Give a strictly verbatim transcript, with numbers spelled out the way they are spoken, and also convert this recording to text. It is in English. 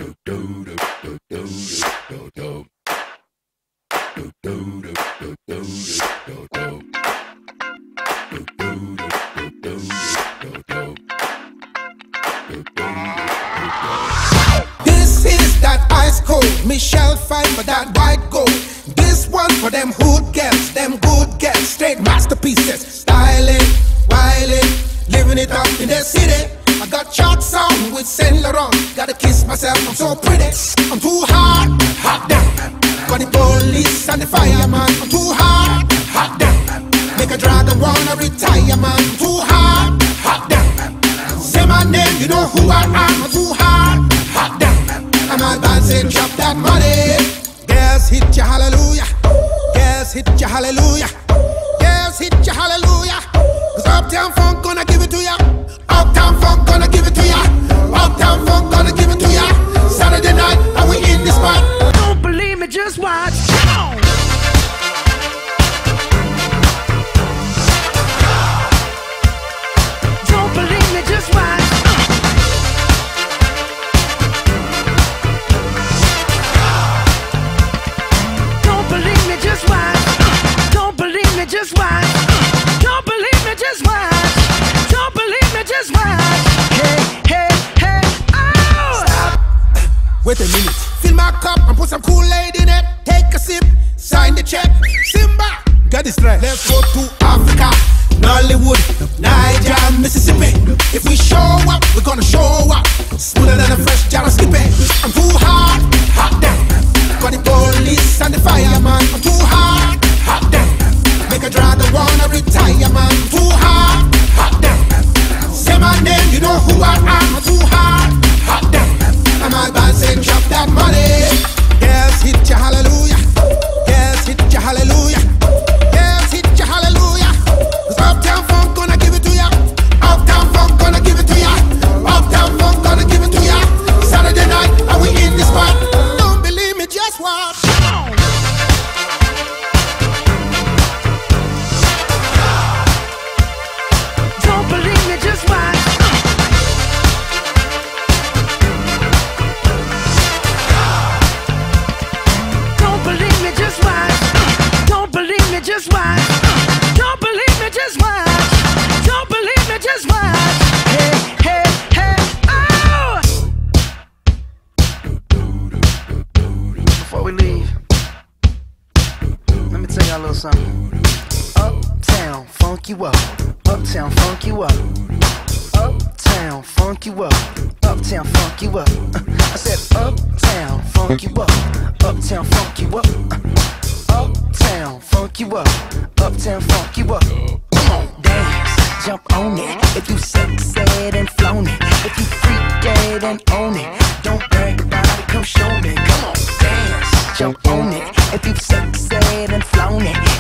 This is that ice cold Michelle fight for that white gold. This one for them hood girls, them good girls, straight masterpieces. Styling, wilding, living it up in the city. I got shots on with Saint Laurent. Gotta kiss myself, I'm so pretty. I'm too hot, hot damn. Got the police and the fireman. I'm too hot, hot damn. Make a dragon wanna retire, man. I'm too hot, hot damn. Say my name, you know who I am. I'm too hot, hot damn. And my band say drop that money. Girls hit ya hallelujah. Girls hit ya hallelujah. Girls hit ya hallelujah. Cause Uptown Funk gonna give it to ya. Uptown Funk gonna give it to ya. Uptown Funk gonna give it to ya. Saturday night and we in this spot. Don't believe me, just watch. Don't believe me, just watch. Don't believe me, just watch. Don't believe me, just watch. Don't believe me, just watch. Don't believe me, just watch. Hey, hey, hey, oh! Stop. Wait a minute. Fill my cup and put some Kool-Aid in it. Take a sip, sign the check. Simba, get this right. Let's go to Africa, Nollywood, Niger, Mississippi. If we show up, we're gonna show up. Smoother than a fresh jar of Skippy. I'm too hot, hot damn. Got the police and the fireman. I'm too hot, hot damn. Make a driver wanna retire, man. I'm too hot, hot damn. Say my name, you know who I am. I'm too hot, hot damn. And my band say drop that money. Girls hit ya hallelujah. Girls hit ya hallelujah. Girls hit ya hallelujah. Cause Uptown Funk gonna give it to ya. Uptown Funk gonna give it to ya. Uptown Funk gonna give it to ya. Saturday night and we in this spot. Don't believe me, just watch. Don't believe me, just watch. Don't believe me, just watch. Don't believe me, just watch. Don't believe me, just watch. Don't believe me, just watch. Hey, hey, hey, oh! Before we leave, let me tell y'all a little something. Uptown, funk you up. Uptown, funk you up. Uptown, funk you up. Uptown, funk you up. I said uptown, funk you up. Uptown, funk you up. Uptown, funk you up. Uptown, funk you up. Come on, dance, jump on it. If you sexed and flown it, if you freaked and own it, don't brag about it, come show me. Come on, dance, jump on it. If you sexed and flown it,